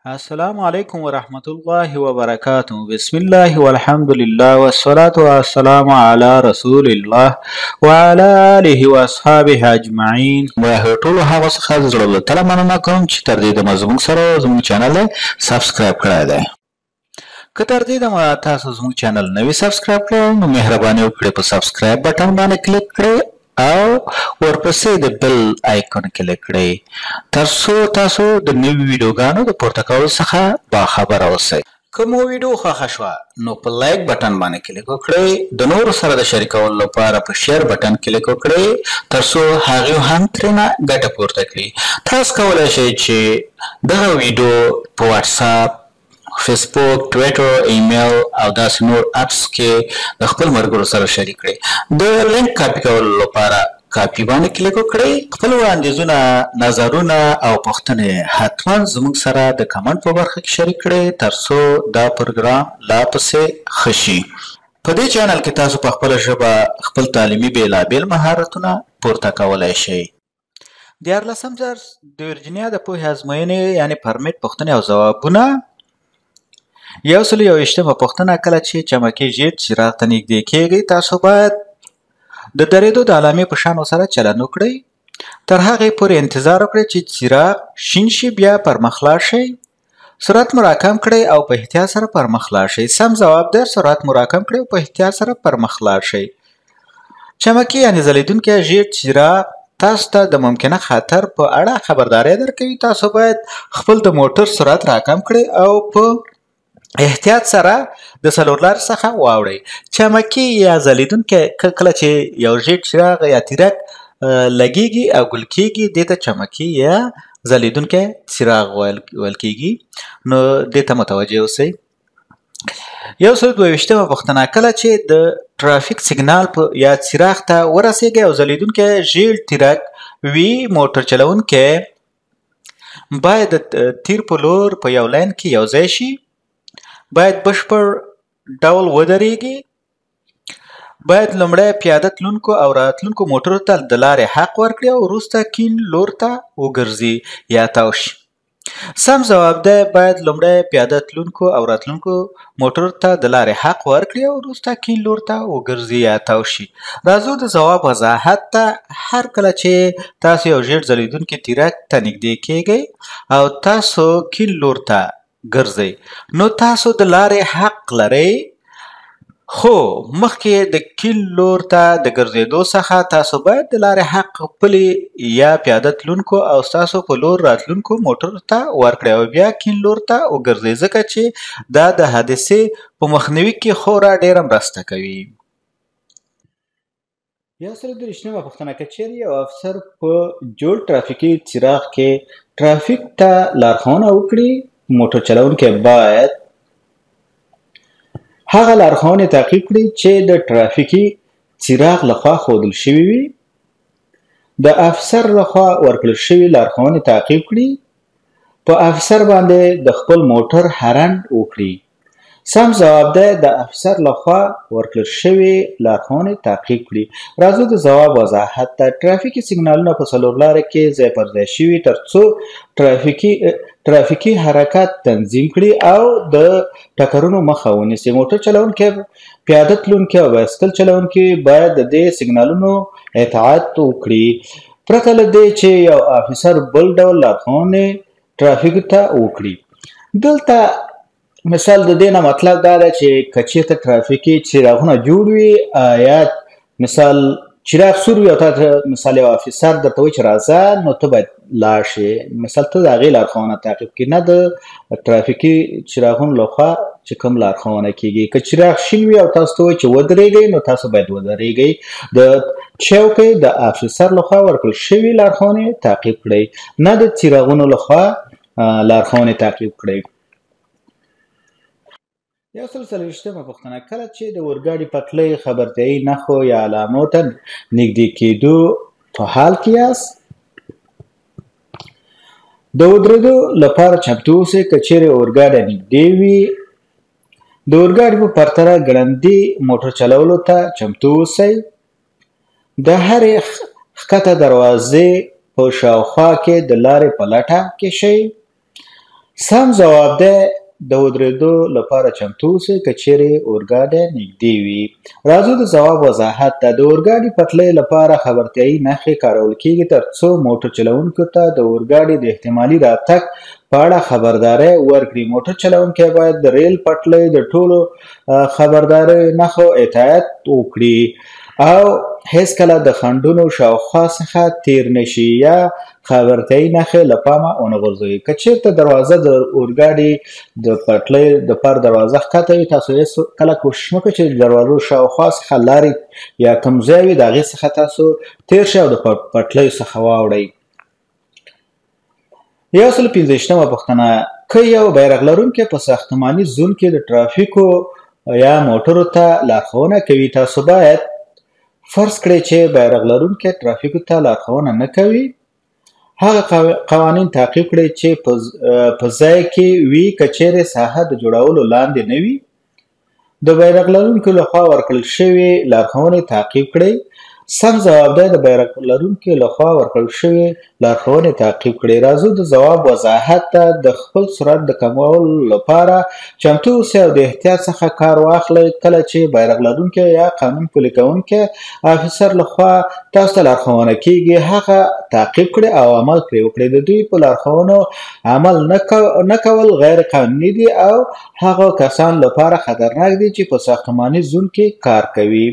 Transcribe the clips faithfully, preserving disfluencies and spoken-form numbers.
السلام عليكم ورحمة الله وبركاته. بسم الله والحمد لله والصلاة والسلام على رسول الله وعلى آله وأصحابه أجمعين. و ټول هغه څخه زړه له تله مننه کوم چې تر دې دمه زموږ سره زموږ چینل سبسکرایب کړی دی. که تر دې دمه تاسو زموږ چینل نوی سبسکرایب کړئ نو مهرباني وکړئ په سبسکرایب بټن باندې کلیک کړئ او ورپسې د بل آیکون کلیک کړئ ترڅو تاسو د نوي ویډیوګانو د پورته کولو څخه باخبره اوسئ. که مو ویډیو خوښه شوه نو په لایک بټن باندې کلیک وکړئ، د نورو سره د شریکولو لپاره په شیر بټن کلیک وکړئ ترڅو هغوی هم ترېنه ګټه پورته کړي. تاسو کولی شئ چې دغه ویډیو په واتساپ، فیسبوک، ټویټر، ایمیل او داسې نور اپس کې د خپل ملګرو سره شریک کړئ. د لینک کاپي کولو لپاره کاپي باندې کلیک وکړئ. خپل وړاندیزونه، نظرونه او پوښتنې حتما زموږ سره د کمنټ په برخه کې شریک کړئ ترڅو دا پروګرام لا پسې ښه شي. په دې چینل کې تاسو په خپله ژبه خپل تعلیمي بېلابېل مهارتونه پورته کولی شئ. دیارلسم درس د ورجینیا د پوهې ازموینې یعنې پرمیټ پوښتنې او ځوابونه. یو سل یو ویشتمه پوښتنه: کله چې چمکي جیټ څراغ ته نږدې کیږئ تاسو باید د درېدو د علامې په شان ورسره چلند وکړئ. تر هغې پورې انتظار وکړئ چې څراغ شین شي، بیا پر مخ لاړ شئ. سرعت مو راکم کړئ او په احتیاط سره پر مخ لاړ شئ. سم ځواب دی سرعت مو راکم کړئ او په احتیاط سره پر مخ لاړ شئ. چمکي یعنې ځلېدونکی جیټ څراغ تاسو ته د ممکنه خطر په اړه خبرداری درکوي. تاسو باید خپل د موټر سرعت راکم کړئ او په احتیاط سره د څلور لارې څخه واوړئ. چمکي یا ځلېدونکی کله چې یو ژیړ څراغ یا تیرک لګیږي او ګل کیږي دې ته چمکي یا ځلېدونکی څراغ ویل کیږي. نو دې ته متوجه اوسئ. یو سل دوه ویشتمه پوښتنه: کله چې د ټرافیک سیګنال یا څراغ ته ورسیږئ او ځلېدونکی ژیړ تیرک وي موټر چلوونکی باید د تیر په لور په یو لاین کې یو ځای شي. باید بشپړ ډول ودرېږي. باید لومړی پیاده تلونکو او راتلونکو موټرو ته د لارې حق ورکړي او وروسته کیڼ لور ته وګرځي یا تاو شي. سم ځواب دی باید لومړی پیاده تلونکو او راتلونکو موټرو ته د لارې حق ورکړي او وروسته کیڼ لور ته وګرځي یا تاو شي. راځو د ځواب وضاحت ته. هر کله چې تاسو یو ژیړ ځلېدونکي تیرک ته نږدې کیږئ او تاسو کیڼ لور ته ګرځئ نو تاسو د لارې حق لرئ، خو مخکې د کیڼ لور ته د ګرځېدو څخه تاسو باید د لارې حق پلي یا پیاده تلونکو او ستاسو په لور راتلونکو موټرو ته ورکړئ او بیا کیڼ لور ته وګرځئ ځکه چې دا د حادثې په مخنیوي کې خورا ډېره مرسته کوي. یو سل دېرشمه پوښتنه: که چیرې یو افسر په جوړ ټرافیکي څراغ کې ټرافیک ته لارښوونه وکړي موټر چلوونکی باید هغه لارښوونې تعقیب کړي چې د ټرافیکي څراغ لخوا ښودل شوي وي. د افسر لخوا ورکړل شوي لارښوونې تعقیب کړي. په افسر باندې د خپل موټر هارن وکړي. سم ځواب دی د افسر لخوا ورکړل شوي لارښوونې تعقیب کړي. راځو د ځواب وضاحت ته. ټرافیکي سیګنالونه په څلور لارې کې ځای پر ځای شوي ترڅو ټرافیکي ټرافیکي حرکت تنظیم کړي او د ټکرونو مخه ونیسي. موټر چلوونکی، پیاده تلونکی او بایسکل چلوونکی باید د دې سیګنالونو اطاعت وکړي پرته له دې چې یو افسر بل ډول لارښوونې ټرافیک ته وکړي. دلته مثال د دې نه مطلب دا دی چې که چېرته ټرافیکي څراغونه جوړ وي یا مثال چراغ سور وي او تا مثال یو افسر درته وایي چې راځه نو ته باید لاړ شې، مثال ته د هغې لارښوونه تعقیب کړي نه د ټرافیکي څراغونو لخوا چې کوم لارښوونه کیږي. که څراغ شین وي او تاسو ته وایي چې ودرېږئ نو تاسو باید ودرېږئ. د چوکۍ د افسر لخوا ورکړل شوي لارښوونې تعقیب کړئ نه د څراغونو لخوا لارښوونې تعقیب کړئ. یو سل څلوېښتمه پوښتنه: کله چې د اورګاډي پټلۍ خبرتیايي نښو یا علامو ته نږدې کېدو په حال کې یاست د ودرېدو لپاره چمتو اوسئ. که چیرې اورګاډی نږدې وي د اورګاډي په پرتله ګړندي موټر چلولو ته چمتو اوسئ. د هرې ښکته دروازې په شاوخوا کې د لارې په لټه کې شئ. سم ځواب دی د ودرېدو لپاره چمتو اوسئ که چیرې اورګاډی نږدې وي. راځو د ځواب وضاحت ته. د اورګاډي پټلۍ لپاره خبرتیایي نښې کارول کیږي تر څو موټر چلوونکو ته د اورګاډي د احتمالي راتګ په اړه خبرداری ورکړي. موټر چلوونکی باید د ریل پټلۍ د ټولو خبرداری نښو اطاعت وکړي او هیڅکله د خنډونو شاوخوا څخه تیر نشي یا خبرتیایي نښې له پامه ونه غورځوي. که چیرته دروازه د اورګاډي د پټلۍ د پر دروازه ښکته وي، تاسو کله کوشش مه کوئ چې د دروازو شاوخوا څخه لارې یا کوم ځای وي د هغې څخه تاسو تیر شئ او د پټلیو څخه واوړئ. یو سل پنځه ویشتمه پوښتنه: که یو بیرغ لرونکی په ساختماني زون کې د ټرافیکو یا موټرو ته لارښوونه کوي، تاسو باید فرض کړئ چې بیرغ لرونکی ټرافیکو ته لارښوونه نه کوي. هغه قوانین تعقیب کړئ چې په ځای کې وي که چیرې ساحه د جوړولو لاندې نه وي. د بیرغ لرونکو لخوا ورکړل شوې لارښوونې تعقیب کړئ. سم ځواب دی د بیرغ لرونکي لخوا ورکړل شوې لارښوونې تعقیب کړئ. راځو د ځواب وضاحت ته. د خپل سرعت د کمولو لپاره چمتو اوسئ او د احتیاط څخه کار واخلئ. کله چې بیرغ لرونکی یا قانون پلي کوونکی افیسر لخوا تاسو ته لارښوونه کیږي، هغه تعقیب کړئ او عمل پرې وکړئ. د دوی په لارښوونو عمل نه کول غیر قانوني دي او هغو کسانو لپاره خطرناک دي چې په ساختماني زون کې کار کوي.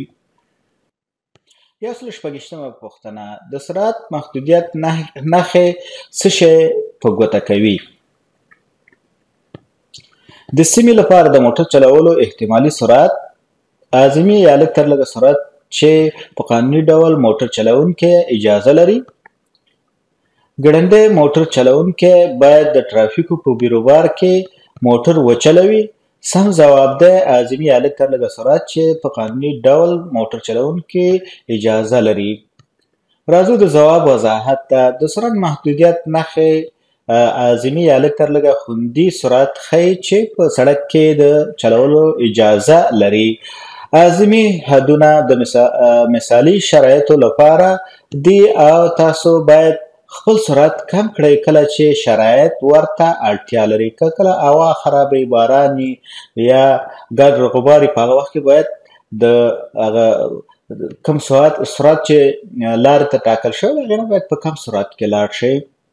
یو سل شپږ ویشتمه پوښتنه: د سرعت محدودیت نښې څه شی په ګوته کوي؟ د سیمې لپاره د موټر چلولو احتمالي سرعت، اعظمي یا لږ تر لږه سرعت چې په قانوني ډول موټر چلوونکی اجازه لري. ګړندی موټر چلوونکی باید د ټرافیکو په بیروبار کې موټر وچلوي. سم ځواب دی اعظمي یا لږ تر لږه سرعت چې په قانوني ډول موټر چلوونکی اجازه لري. راځو د ځواب وضاحت ته. د سرعت محدودیت نښې اعظمي یا لږ تر لږه خوندي سرعت ښیي چې په سړک کې د چلولو اجازه لري. اعظمي حدونه د مثالي شرایطو لپاره دي او تاسو باید خپل سرعت کم کړئ کله چې شرایط ورته اړتیا لري. که کله هوا خرابه، باران یا ګرد غباري، په هغه وخت کې باید د هغه کم سرعت سرعت چې لارې ته ټاکل شوی هغې نه باید په کم سرعت کې لاړ شئ.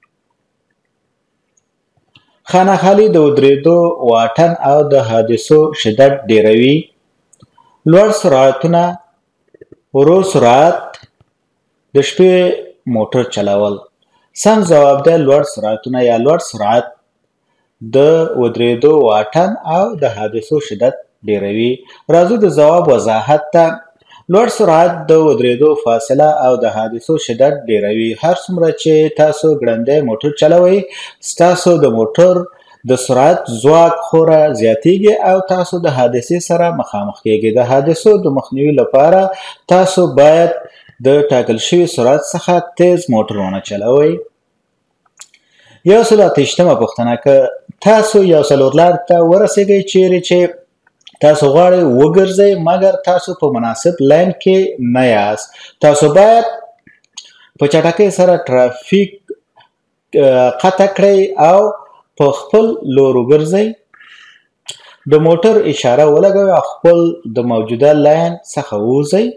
خانهخالي د ودرېدو واټن او د حادثو شدت ډیروي. لوړ سرعتونه، ورو سرعت، د شپې موټر چلول. سم ځواب دی لوړ سرعتونه یا لوړ سرعت د ودرېدو واټن او د حادثو شدت ډیروي. راځو د ځواب وضاحت ته. لوړ سرعت د ودرېدو فاصله او د حادثو شدت ډیروي. هر څومره چې تاسو ګړندی موټر چلوئ، ستاسو د موټر د سرعت ځواک خورا زیاتیږي او تاسو د حادثې سره مخامخ کیږئ. د حادثو د مخنیوي لپاره تاسو باید د ټاکل شوي سرعت څخه تیز موټر ونه چلوئ. یو سل اته ویشتمه پوښتنه: که تاسو یو څلور لارې ته ورسېږئ چیرې چې تاسو غواړئ وګرځئ مګر تاسو په مناسب لاین کې نه یاست، تاسو باید په چټکۍ سره ټرافیک قطع کړئ او په خپل لور وګرځئ. د موټر اشاره ولګوئ او خپل د موجوده لاین څخه ووځئ.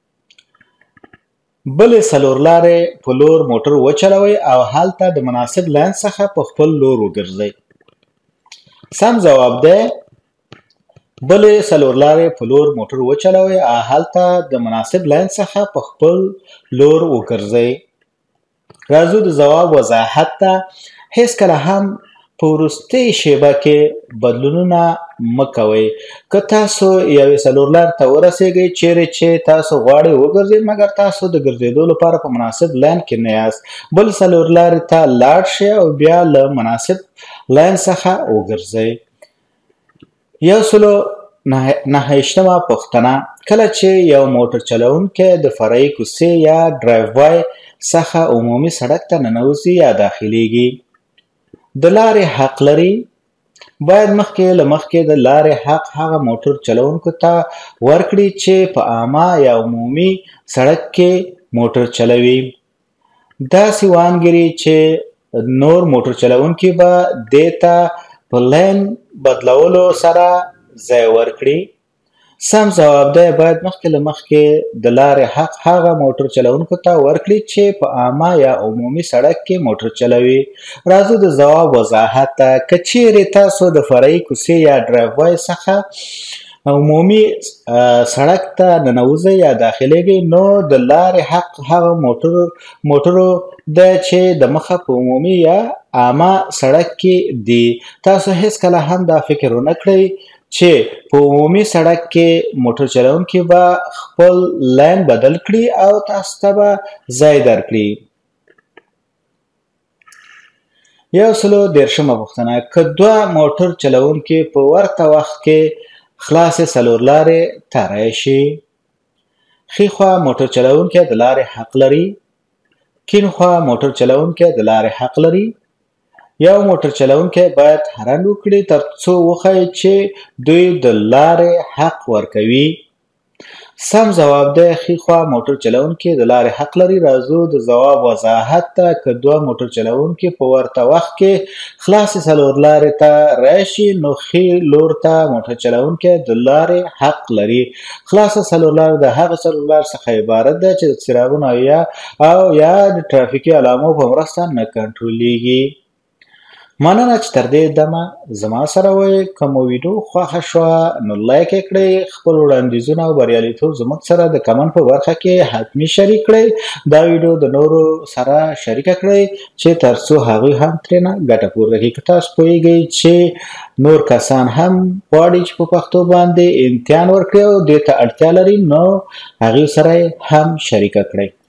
بلې څلور لارې په لور موټر وچلوئ او هلته د مناسب لاین څخه په خپل لور وګرځئ. سم ځواب دی بلې څلور لارې په لور موټر وچلوئ او هلته د مناسب لاین څخه په خپل لور وګرځئ. راځو د ځواب وضاحت ته. هیڅکله هم په وروستۍ شیبه کې بدلونونه مه کوئ. که تاسو یوې څلور لارې ته ورسېږئ چیرې چې تاسو غواړئ وګرځئ مګر تاسو د ګرځېدو لپاره په مناسب لاین کې نه یاست، بل څلور لارې ته لاړ شئ او بیا له مناسب لاین څخه وګرځئ. یو سلو نهه ویشتمه پوښتنه: کله چې یو موټر چلوونکی د فرعي کوڅې یا ډرایو وای څخه عمومي سړک ته ننوځي یا داخلیږي، د لارې حق لري. باید مخکې له مخکې د لارې حق هغه موټر چلوونکو ته ورکړي چې په عامه یا عمومي سړک کې موټر چلوي. داسې وانګري چې نور موټر چلوونکي به دې ته په لین بدلولو سره ځای ورکړي. سم ځواب دی باید مخکې له مخکې د لارې حق هغه موټر چلونکو ته ورکړي چې په عامه یا عمومي سړک کې موټر چلوي. راځو د ځواب وضاحت ته. که چیرې تاسو د فرعي کوڅې یا ډرایووی څخه عمومي سړک ته ننوځئ یا داخلیږئ نو د لارې حق هغه موټر موټرو دی چې د مخه په عمومي یا عامه سړک کې دي. تاسو هیڅکله هم دا فکر ونه کړئ چې په عمومي سړک کې موټر چلونکي به خپل لین بدل کړي او تاسو ته به ځای درکړي. یو سلو دېرشمه پوښتنه. که دوه موټر چلونکي په ورته وخت کې خلاصې څلور لارې ته راشي، ښي خوا موټر چلونکی د لارې حق لري، کیڼ خوا موټر چلونکی د لارې حق لري. یو موټر چلونکی باید هرنډ وکړي تر څو وښایي چې دوی د لارې حق ورکوي. سم ځواب دی ښي خوا موټر چلونکی د لارې حق لري. راځو د ځواب وضاحت ته. که دوه موټر چلونکي په ورته وخت کې خلاصې څلور لارې ته راشي نو ښي لور ته موټر چلونکی د لارې حق لري. خلاصه څلور لارې د هغه څلور لارې څخه عبارت ده چې د څراغونو یا او یا د ټرافیکي علامو په مرسته نه کنټرولېږي. مننه چې تر دې دمه زما سره وئ. که مو ویډیو خوښه شوه نو لایک یې کړئ. خپل وړاندیزونه او بریالیتوب زموږ سره د کمنټ په برخه کې حتمي شریک کړئ. دا ویډیو د نورو سره شریکه کړئ چې تر څو هغوی هم ترېنه ګټه پورته کړي. که تاسو پوهیږئ چې نور کسان هم غواړي چې په پښتو باندې امتحان ورکړي او دې ته اړتیا لري نو هغوی سره یې هم شریکه کړئ.